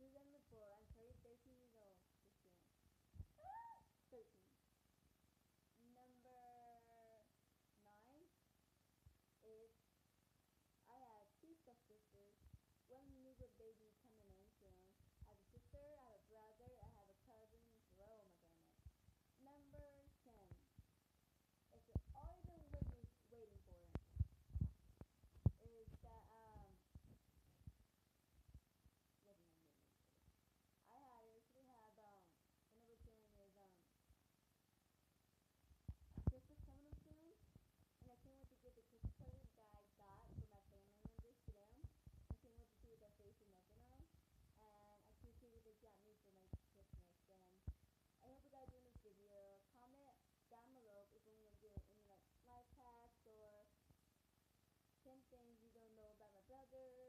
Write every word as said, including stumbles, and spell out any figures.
do them before. I'm sorry, thirteen years old. Just kidding. thirteen. Number nine is I have two stepsisters. One newborn baby coming in soon. I have a sister, I have a brother, I have a cousin. Oh my goodness. Number ten is all you've been waiting, waiting for is that um what am I waiting for? I have I actually have um the number ten is um Christmas coming up soon, and I can't wait to get the Christmas presents that I got for my family members to them. I can't wait to see what their faces open them, and I can't see what they got me for my Christmas. And I hope you guys enjoyed this video. Comment down below if you want to get any like life hacks or ten things you don't know about my brother,